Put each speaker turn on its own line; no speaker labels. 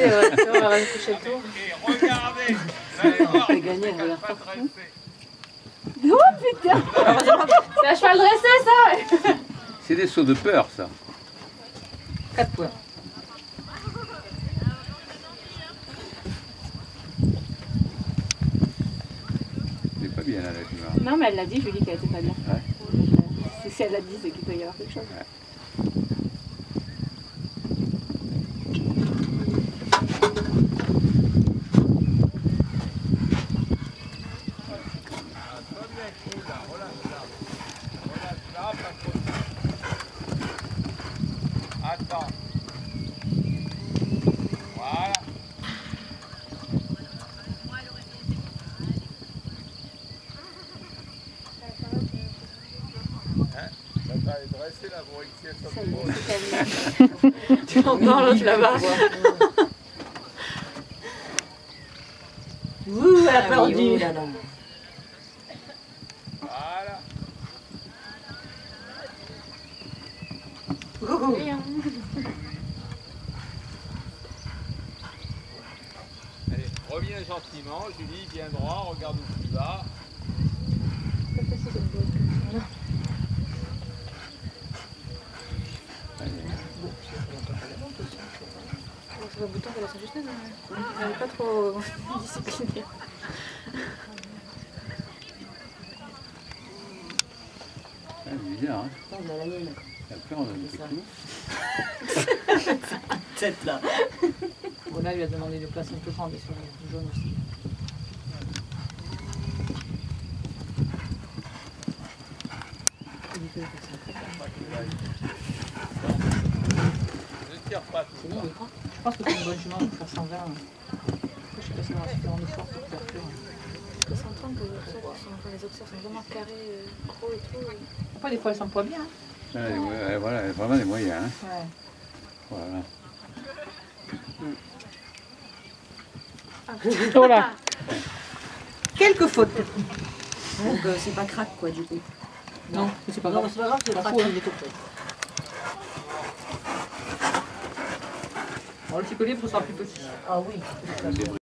On va coucher le tour.
Regardez,
On peut gagner, on regarde pas.
Oh putain!
C'est un cheval dressé, ça!
C'est des sauts de peur, ça.
4 points.
C'est pas bien, là, la jument.
Non, mais elle l'a dit, je lui ai dit qu'elle était pas bien.
Ouais.
Si elle l'a dit, c'est qu'il doit y avoir quelque chose.
Ouais.
Attends. Voilà. Ça est dressé là pour essayer de se
Tu entends l'autre là-bas?
Ouh, elle a perdu.
Voilà. Allez, reviens gentiment, Julie, viens droit, regarde où tu vas.
C'est le bouton qu'elle a s'ajuster, mais elle n'est pas trop disciplinée.
C'est bizarre, hein. Elle a peur de
Tête là. Bon, là, il lui a demandé de place un peu grande sur le jaune aussi.
Ne tire pas tout.
C'est bon, je pense que c'est une bonne jument pour faire 120. Après, je sais pas si on va se faire en effort pour couverture.
Je s'entend que les obsèques sont vraiment carrés, gros et tout.
Après, des fois, elles s'emploient bien. Hein.
Ouais, voilà, vraiment des moyens. Hein.
Ouais.
Voilà.
Voilà.
Quelques fautes.
Donc c'est pas crack quoi du coup.
Non, c'est pas grave.
Non, c'est pas grave, c'est
La
crack,
peau, hein.
il est tout près.
Bon, le petit collier, il sera plus petit.
Ah oui.